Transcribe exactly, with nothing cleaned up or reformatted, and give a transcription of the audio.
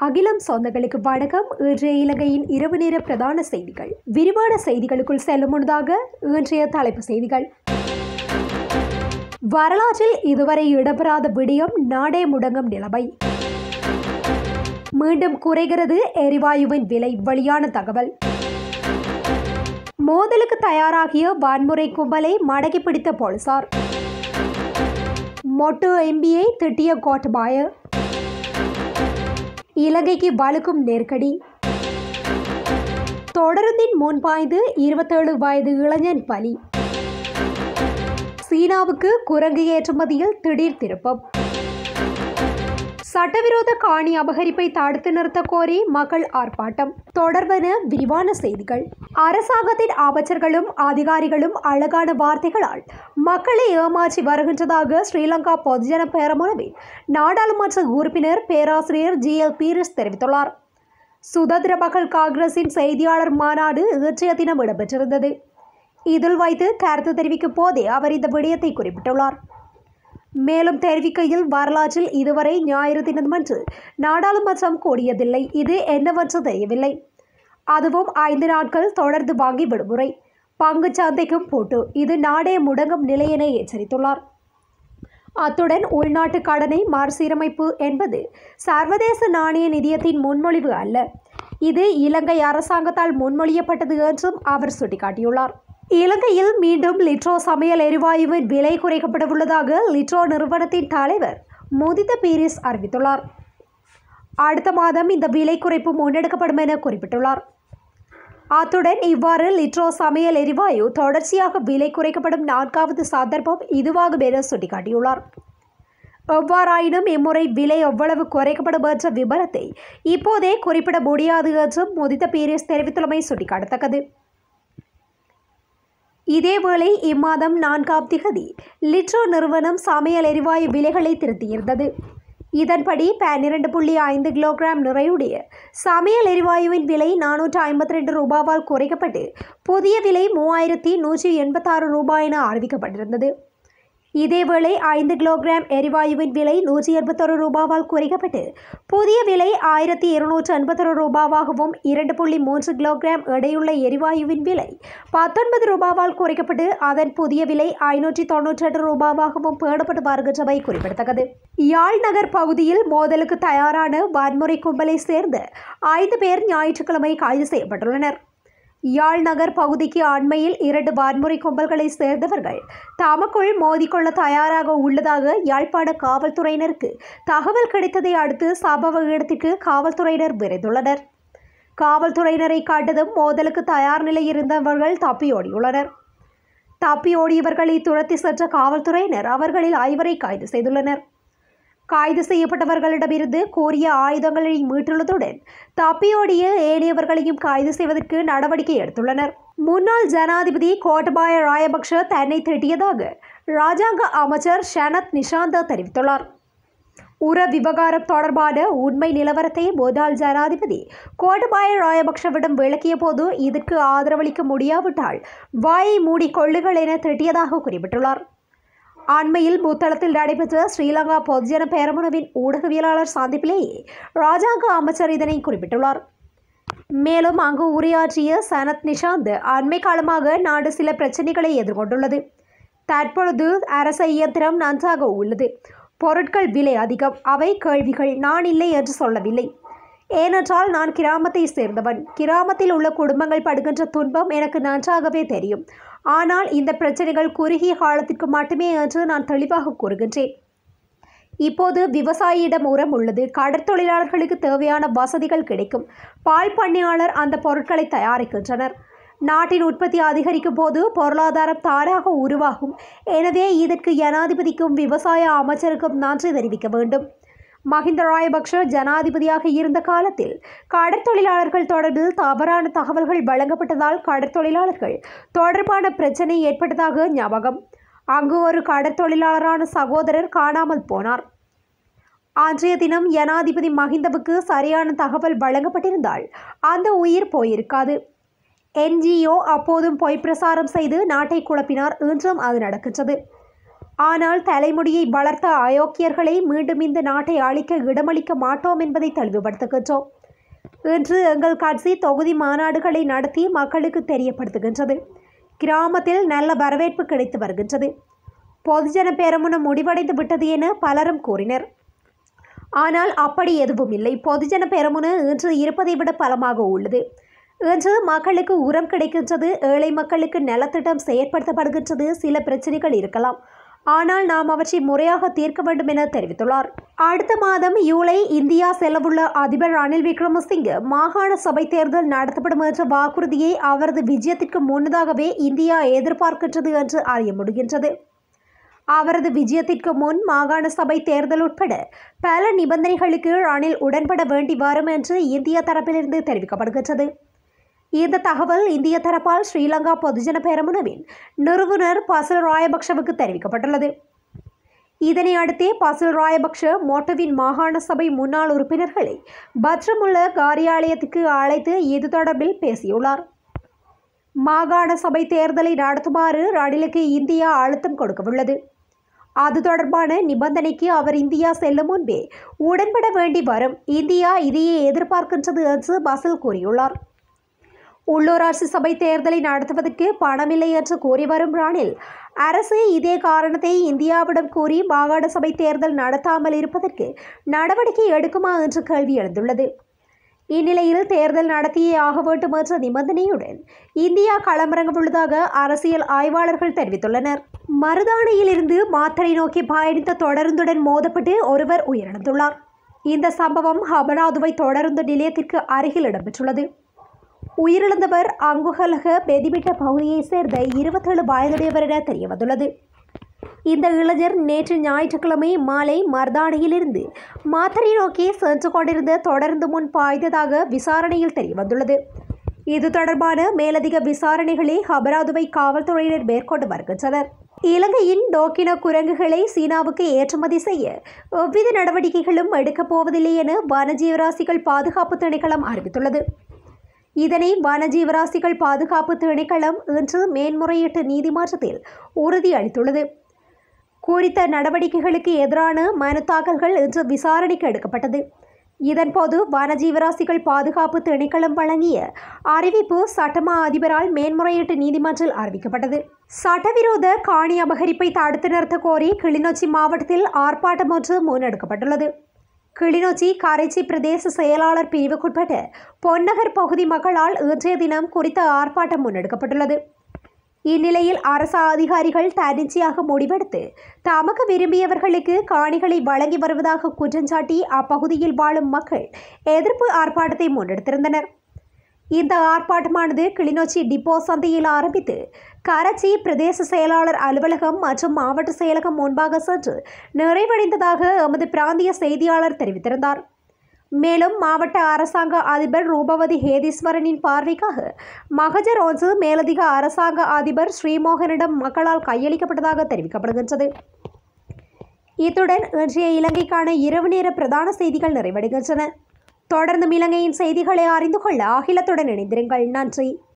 அகிலம் சொந்தங்களுக்கு வணக்கம். இன்றைய இலங்கையின் இரவு நேர பிரதான செய்திகள். விரிவான செய்திகளுக்குள் செல்லும் முன்னதாக இன்றைய தலைப்பு செய்திகள். வரலாற்றில் இதுவரை இடம்பெறாத விடயம், நாடே முடங்கும் நிலைமை. மீண்டும் குறைகிறது எரிவாயுவின் விலை, வெளியான தகவல். மோதலுக்கு தயாராகிய வன்முறை கும்பலை மடக்கி பிடித்த போலீசார். மொட்டு எம்பியை திட்டிய கோட்டபாய. இலங்கைக்கு வலுக்கும் நெருக்கடி. தொடருந்தின் முன்பாய்ந்து இருபத்தேழு வயது இளைஞன் பலி. சீனாவுக்கு குரங்கு ஏற்றுமதியில் திடீர் திருப்பம். சட்டவிரோத காணி அபகரிப்பை தடுத்து நிறுத்த கோரி மக்கள் ஆர்ப்பாட்டம். தொடர்பான விரிவான செய்திகள். அரசாங்கத்தின் அமைச்சர்களும் அதிகாரிகளும் அழகான வார்த்தைகளால் மக்களை ஏமாற்றி வருகின்றதாக ஸ்ரீலங்கா பொதுஜன பெரமுனவின் நாடாளுமன்ற உறுப்பினர் பேராசிரியர் ஜி எல் பீரிஸ் தெரிவித்துள்ளார். சுதந்திர மக்கள் காங்கிரசின் செய்தியாளர் மாநாடு இன்றைய தினம் இடம்பெற்றிருந்தது. இதில் வைத்து கருத்து தெரிவிக்கும் போதே அவர் இந்த விடயத்தை குறிப்பிட்டுள்ளார். மேலும் தெரிவிக்கையில், வரலாற்றில் இதுவரை ஞாயிறு தினமன்று நாடாளுமன்றம் கூடியதில்லை. இது என்னவென்று தெரியவில்லை. அதுவும் ஐந்து நாட்கள் தொடர்ந்து வாங்கி விடுமுறை, பங்கு சந்தைக்கும் போட்டு, இது நாடே முடங்கும் நிலை என எச்சரித்துள்ளார். அத்துடன் உள்நாட்டு கடனை மறுசீரமைப்பு என்பது சர்வதேச நாணய நிதியத்தின் முன்மொழிவு அல்ல, இது இலங்கை அரசாங்கத்தால் முன்மொழியப்பட்டது என்றும் அவர் சுட்டிக்காட்டியுள்ளார். இலங்கையில் மீண்டும் லிட்ரோ சமையல் எரிவாயுவின் விலை குறைக்கப்படவுள்ளதாக லிட்ரோ நிறுவனத்தின் தலைவர் முதித்த பீரிஸ் அறிவித்துள்ளார். அடுத்த மாதம் இந்த விலை குறைப்பு முன்னெடுக்கப்படும் என குறிப்பிட்டுள்ளார். அத்துடன் இவ்வாறு லிட்ரோ சமையல் எரிவாயு தொடர்ச்சியாக விலை குறைக்கப்படும் நான்காவது சந்தர்ப்பம் இதுவாகும் என சுட்டிக்காட்டியுள்ளார். எவ்வாறாயினும் இம்முறை விலை எவ்வளவு குறைக்கப்படும் என்ற விபரத்தை இப்போதே குறிப்பிட முடியாது என்றும் முதித்த பீரிஸ் தெரிவித்துள்ளமை சுட்டிக்காட்டத்தக்கது. இதேவேளை இம்மாதம் நான்காம் திகதி லிட்ரோ நிறுவனம் சமையல் எரிவாயு விலைகளை திருத்தியிருந்தது. இதன்படி பன்னிரண்டு புள்ளி ஐந்து கிலோகிராம் நிறையுடைய சமையல் எரிவாயுவின் விலை நானூற்று ஐம்பத்தி ரெண்டு ரூபாவால் குறைக்கப்பட்டு புதிய விலை மூவாயிரத்தி நூற்றி எண்பத்தாறு ரூபாய் என அறிவிக்கப்பட்டிருந்தது. இதேவேளை ஐந்து கிலோகிராம் எரிவாயுவின் விலை நூற்றி எண்பத்தொரு ரூபாவால் குறைக்கப்பட்டு புதிய விலை ஆயிரத்தி இருநூற்று எண்பத்தொரு ரூபாவாகவும், இரண்டு புள்ளி மூன்று கிலோகிராம் எடையுள்ள எரிவாயுவின் விலை பத்தொன்பது ரூபாவால் குறைக்கப்பட்டு அதன் புதிய விலை ஐநூற்றி தொன்னூற்றி எட்டு ரூபாவாகவும் பேணப்பட்டு வருகின்றவை குறிப்பிடத்தக்கது. யாழ் நகர் பகுதியில் மோதலுக்கு தயாரான வன்முறை கும்பலை சேர்ந்த ஐந்து பேர் ஞாயிற்றுக்கிழமை கைது செய்யப்பட்டுள்ளனர். யாழ் நகர் பகுதிக்கு அண்மையில் இரண்டு வன்முறை கும்பல்களை சேர்ந்தவர்கள் தமக்குள் மோதிக்கொள்ள தயாராக உள்ளதாக யாழ்ப்பாண காவல்துறையினருக்கு தகவல் கிடைத்ததை அடுத்து சம்பவ இடத்திற்கு காவல்துறையினர் விரைந்துள்ளனர். காவல்துறையினரை கண்டதும் மோதலுக்கு தயார் நிலையில் இருந்தவர்கள் தப்பியோடியுள்ளனர். தப்பியோடியவர்களை துரத்தி சென்ற காவல்துறையினர் அவர்களில் ஐவரை கைது செய்துள்ளனர். கைது செய்யப்பட்டவர்களிடமிருந்து கூறிய ஆயுதங்களை மீட்டுள்ளதுடன் தப்பியோடிய ஏனையவர்களையும் கைது செய்வதற்கு நடவடிக்கை எடுத்துள்ளனர். முன்னாள் ஜனாதிபதி கோட்டபாய ராஜபக்ஷ தன்னை திட்டியதாக ராஜாங்க அமைச்சர் ஷனத் நிஷாந்த தெரிவித்துள்ளார். உர விவகாரம் தொடர்பான உண்மை நிலவரத்தை முன்னாள் ஜனாதிபதி கோட்டபாய ராஜபக்ஷவிடம் விளக்கிய போது இதற்கு ஆதரவளிக்க முடியாவிட்டால் வாயை மூடிக்கொள்ளுங்கள் என திட்டியதாக குறிப்பிட்டுள்ளார். அண்மையில் புத்தளத்தில் நடைபெற்ற ஸ்ரீலங்கா பொதுஜன பெரமுனவின் ஊடகவியலாளர் சந்திப்பிலேயே ராஜாங்க அமைச்சர் இதனை குறிப்பிட்டுள்ளார். மேலும் அங்கு உரையாற்றிய சனத் நிஷாந்த், அண்மை காலமாக நாடு சில பிரச்சனைகளை எதிர்கொண்டுள்ளது. தற்பொழுது அரச இயந்திரம் நன்றாக உள்ளது. பொருட்கள் விலை அதிகம். அவை கேள்விகள். நான் இல்லை என்று சொல்லவில்லை. ஏனென்றால் நான் கிராமத்தை சேர்ந்தவன். கிராமத்தில் உள்ள குடும்பங்கள் படுகின்ற துன்பம் எனக்கு நன்றாகவே தெரியும். ஆனால் இந்த பிரச்சனைகள் குறுகிய காலத்திற்கு மட்டுமே என்று நான் தெளிவாக கூறுகின்றேன். இப்போது விவசாயியிடம் உரம் உள்ளது. கடற்தொழிலாளர்களுக்கு தேவையான வசதிகள் கிடைக்கும். பால் பண்ணையாளர் அந்த பொருட்களை தயாரிக்கின்றனர். நாட்டின் உற்பத்தி அதிகரிக்கும் போது பொருளாதாரம் தானாக உருவாகும். எனவே இதற்கு ஜனாதிபதிக்கும் விவசாய அமைச்சருக்கும் நன்றி தெரிவிக்க வேண்டும். மஹிந்த ராஜபக்ஷ ஜனாதிபதியாக இருந்த காலத்தில் கடற்தொழிலாளர்கள் தொடர்பில் தவறான தகவல்கள் வழங்கப்பட்டதால் கடற்தொழிலாளர்கள் தொடர்பான பிரச்சனை ஏற்பட்டதாக ஞாபகம். அங்கு ஒரு கடற்தொழிலாளரான சகோதரர் காணாமல் போனார். அன்றைய தினம் ஜனாதிபதி மஹிந்தவுக்கு சரியான தகவல் வழங்கப்பட்டிருந்தால் அந்த உயிர் போயிருக்காது. என்ஜிஓ அப்போதும் பொய் பிரசாரம் செய்து நாட்டை குழப்பினார். இன்றும் அது நடக்கின்றது. ஆனால் தலைமுடியை வளர்த்த அயோக்கியர்களை மீண்டும் இந்த நாட்டை அழிக்க இடமளிக்க மாட்டோம் என்பதை தெளிவுபடுத்துகின்றோம். இன்று எங்கள் கட்சி தொகுதி மாநாடுகளை நடத்தி மக்களுக்கு தெரியப்படுத்துகின்றது. கிராமத்தில் நல்ல வரவேற்பு கிடைத்து வருகின்றது. பொதுஜன பெரமுன முடிவடைந்து விட்டது என பலரும் கூறினர். ஆனால் அப்படி எதுவும் இல்லை. பொதுஜன பெரமுன இன்று இருப்பதை விட பலமாக உள்ளது. இன்று மக்களுக்கு உரம் கிடைக்கின்றது. ஏழை மக்களுக்கு நலத்திட்டம் செயற்படுத்தப்படுகின்றது. சில பிரச்சனைகள் இருக்கலாம், ஆனால் நாம் அவற்றை முறையாக தீர்க்க வேண்டும் என தெரிவித்துள்ளார். அடுத்த மாதம் ஜூலை இந்தியா செல்லவுள்ள அதிபர் ரணில் விக்ரமசிங்கே மாகாண சபை தேர்தல் நடத்தப்படும் என்ற வாக்குறுதியை அவரது விஜயத்திற்கு முன்னதாகவே இந்தியா எதிர்பார்க்கின்றது என்று அறிய முடிகின்றது. அவரது விஜயத்திற்கு முன் மாகாண சபை தேர்தல் உட்பட பல நிபந்தனைகளுக்கு ரணில் உடன்பட வேண்டி வரும் என்று இந்திய தரப்பிலிருந்து தெரிவிக்கப்படுகின்றது. இந்த தகவல் இந்திய தரப்பால் ஸ்ரீலங்கா பொதுஜன பெரமுனவின் நிறுவனர் பசில் ராயபக்ஷவுக்கு தெரிவிக்கப்பட்டுள்ளது. இதனை அடுத்தே பசில் ராயபக்ஷ மோட்டவின் மாகாண சபை முன்னாள் உறுப்பினர்களை பத்ரமுல்ல காரியாலயத்துக்கு அழைத்து இது தொடர்பில் பேசியுள்ளார். மாகாண சபை தேர்தலை நடத்துமாறு ரணிலுக்கு இந்தியா அழுத்தம் கொடுக்கவுள்ளது. அது தொடர்பான நிபந்தனைக்கு அவர் இந்தியா செல்லும் முன்பே உடன்பட வேண்டி வரும். இந்தியா இதையே எதிர்பார்க்கின்றது என்று பசில் கூறியுள்ளார். உள்ளூராட்சி சபை தேர்தலை நடத்துவதற்கு பணமில்லை என்று கூறி வரும் ரணில் அரசு இதே காரணத்தை இந்தியாவிடம் கூறி மாகாண சபை தேர்தல் நடத்தாமல் இருப்பதற்கு நடவடிக்கை எடுக்குமா என்ற கேள்வி எழுந்துள்ளது. இந்நிலையில் தேர்தல் நடத்தியே ஆக வேண்டும் என்ற நிபந்தனையுடன் இந்தியா களமிறங்கவுள்ளதாக அரசியல் ஆய்வாளர்கள் தெரிவித்துள்ளனர். மருதானையிலிருந்து மாத்தறை நோக்கி பயணித்த தொடருந்துடன் மோதப்பட்டு ஒருவர் உயிரிழந்துள்ளார். இந்த சம்பவம் ஹபராதுவை தொடருந்து நிலையத்திற்கு அருகில் இடம்பெற்றுள்ளது. உயிரிழந்தவர் அங்குகலக பெதிவிட்ட பகுதியைச் சேர்ந்த இருபத்தேழு வயதுடையவர் என தெரியவந்துள்ளது. இந்த இளைஞர் நேற்று ஞாயிற்றுக்கிழமை மாலை மருதானையிலிருந்து மாத்தறை நோக்கி சென்று கொண்டிருந்த தொடர்ந்து முன் பாய்ந்ததாக விசாரணையில் தெரியவந்துள்ளது. இது தொடர்பான மேலதிக விசாரணைகளை ஹபராதுவை காவல்துறையினர் மேற்கொண்டு வருகின்றனர். இலங்கையின் டோக்கின குரங்குகளை சீனாவுக்கு ஏற்றுமதி செய்ய எவ்வித நடவடிக்கைகளும் எடுக்கப் போவதில்லை என வனஜீவராசிகள் பாதுகாப்பு திணைக்களம் அறிவித்துள்ளது. இதனை வனஜீவராசிகள் பாதுகாப்பு திணைக்களம் இன்று மேன்முறையீட்டு நீதிமன்றத்தில் உறுதியளித்துள்ளது. குறித்த நடவடிக்கைகளுக்கு எதிரான மனு தாக்கல்கள் இன்று விசாரணைக்கு எடுக்கப்பட்டது. இதன்போது வனஜீவராசிகள் பாதுகாப்பு திணைக்களம் வழங்கிய அறிவிப்பு சட்டமா அதிபரால் மேன்முறையீட்டு நீதிமன்றில் அறிவிக்கப்பட்டது. சட்டவிரோத காணி அபகரிப்பை தடுத்து நிறுத்த கோரி கிளிநொச்சி மாவட்டத்தில் ஆர்ப்பாட்டம் ஒன்று முன்னெடுக்கப்பட்டுள்ளது. கிளிநொச்சி கரைச்சி பிரதேச செயலாளர் பிரிவுக்குட்பட்ட பொன்னகர் பகுதி மக்களால் இன்றைய தினம் குறித்த ஆர்ப்பாட்டம் முன்னெடுக்கப்பட்டுள்ளது. இந்நிலையில் அரசு அதிகாரிகள் தன்னிச்சையாக முடிவெடுத்து தமக்கு விரும்பியவர்களுக்கு காணிகளை வழங்கி வருவதாக குற்றஞ்சாட்டி அப்பகுதியில் வாழும் மக்கள் எதிர்ப்பு ஆர்ப்பாட்டத்தை முன்னெடுத்திருந்தனர். இந்த ஆர்ப்பாட்டமானது கிளிநொச்சி டிப்போ சந்தையில் ஆரம்பித்து கரைச்சி பிரதேச செயலாளர் அலுவலகம் மற்றும் மாவட்ட செயலகம் முன்பாக சென்று நிறைவடைந்ததாக எமது பிராந்திய செய்தியாளர் தெரிவித்திருந்தார். மேலும் மாவட்ட அரசாங்க அதிபர் ரூபவதி ஹேதீஸ்வரனின் பார்வைக்காக மகஜர் ஒன்று மேலதிக அரசாங்க அதிபர் ஸ்ரீமோகனிடம் மக்களால் கையளிக்கப்பட்டதாக தெரிவிக்கப்படுகின்றது. இத்துடன் இன்றைய இலங்கைக்கான இரவு நேர பிரதான செய்திகள் நிறைவடைகின்றன. தொடர்ந்து இலங்கையின் செய்திகளை அறிந்து கொள்ள அகிலத்துடன் இணைந்திருங்கள். நன்றி.